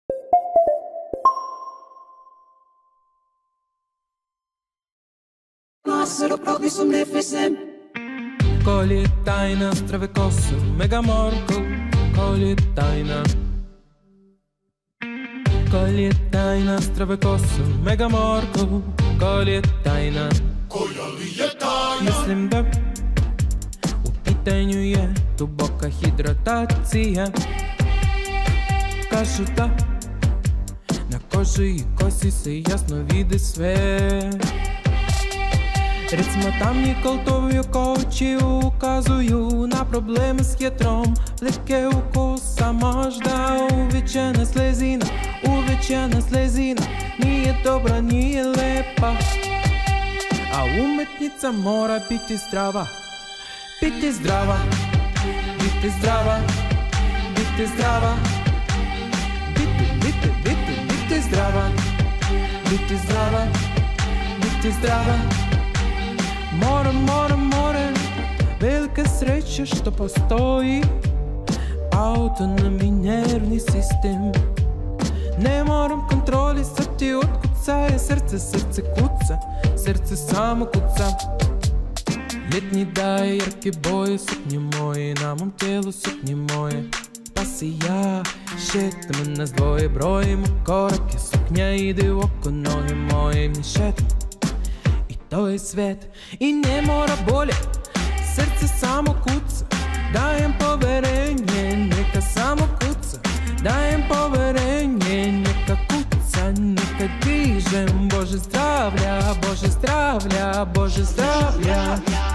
Passero proprio su MFSM. Коли тайна здраве косо, мегаморко, коли тайна. Коли тайна здраве косо, мегаморко, коли тайна. Коля ли е тайна? Mislim da u pitanju je duboka hidratacija. Kažu da na koži i kosi se jasno vidi sve. Recimo tamni koltovi oko očiju ukazuju na probleme s jetrom. Plitke ukusa, možda uvećana slezina. Uvećana slezina nije dobra, nije lepa. A umetnica mora biti zdrava. Biti zdrava, biti zdrava, biti zdrava. Biti zdrava, biti zdrava, biti zdrava. More, velika sreća što postoji autonomni nervni sistem. Ne moram kontrolisati otkucaje srce, srce kuca, srce samo kuca. Ljetni daje jarke boje, suknje moje, na mom tijelu suknje moje. Pa se ja šetam, nas dvoje brojimo korake, suknja ide u oko noge moje, mi šetam. To je svet i ne mora bolje, srce samo kuca. Dajem poverenje, neka samo kuca. Dajem poverenje, neka kuca, neka dižem. Bože zdravlja, Bože zdravlja, Bože zdravlja.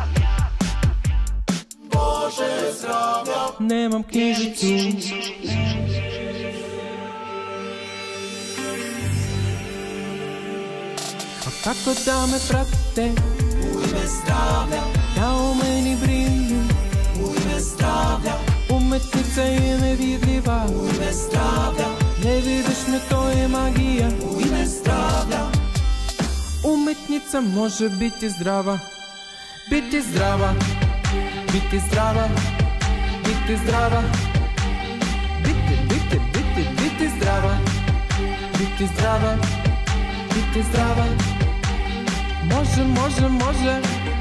Bože zdravlja. Nemam knjižicu. Kako da me pratite U ime zdravlja, da o meni brinu. u ime zdravlja, Umetnica je nevidljiva, u ime zdravlja, ne vidiš me, to je magija. u ime zdravlja. Umetnica može biti zdrava. Biti zdrava, biti zdrava, biti zdrava. Biti zdrava, biti zdrava, biti zdrava. Može.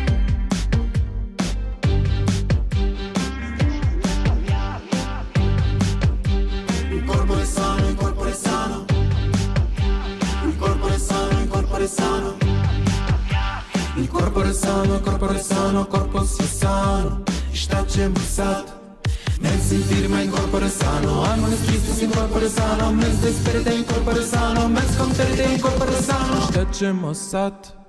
Il corpo è sano, il corpo è sano. Il corpo è sano, il corpo è sano. Il corpo è sano, il corpo è sano, corpo si è sano. I šta ćemo sad? Men sentirme in corpore sano. Amo ne stristis in corpore sano. Men desperite in corpore sano. Men sconterite in corpore sano. Šta ćemo sad?